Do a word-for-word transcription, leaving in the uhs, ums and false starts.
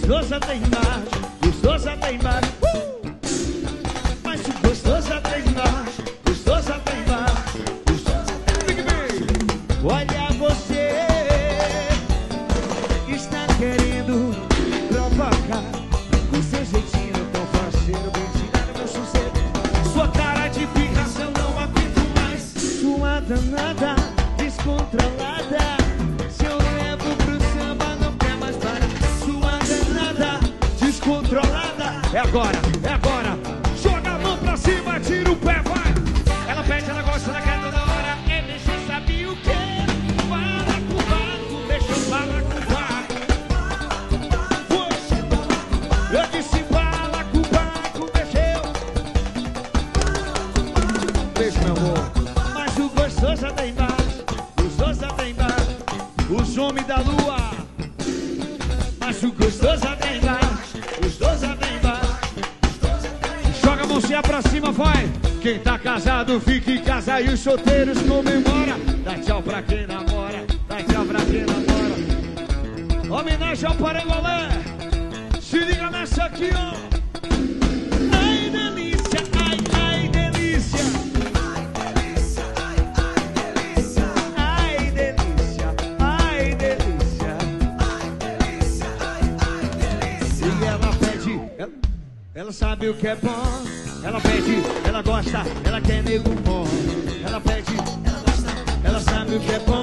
gostoso até embaixo, gostoso até embaixo. Uh! Mas o gostoso até embaixo, gostoso até embaixo, gostoso até embaixo. Olha você, está querendo provocar com seu jeitinho tão faceiro, bem tirado meu sossego. Sua cara de picação não aguento mais. Sua danada, descontrolada. Se eu levo pro samba não quer mais parar. Sua danada, descontrolada. É agora, é agora. Joga a mão pra cima, tira o pé, vai. Ela pede, ela gosta, ela quer toda hora. É, deixa eu saber o que. Fala com o barco, deixa eu falar com o barco. Eu disse fala com o barco, deixa eu. Beijo, meu amor. Mas o gostoso até embaixo, gostoso até embaixo. Os homens da lua. Mas o gostoso até embaixo, gostoso até embaixo. Joga a mãozinha pra cima, vai. Quem tá casado fica em casa e os solteiros comemora. Dá tchau pra quem namora, dá tchau pra quem namora. Homenagem ao Parangolé. Se liga nessa aqui, ó. Ai, delícia, ai, ai, delícia. Ai, delícia, ai, delícia. E ela pede, ela, ela sabe o que é bom. Ela pede, ela gosta, ela quer nego bom. Ela pede, ela gosta, ela sabe o que é bom.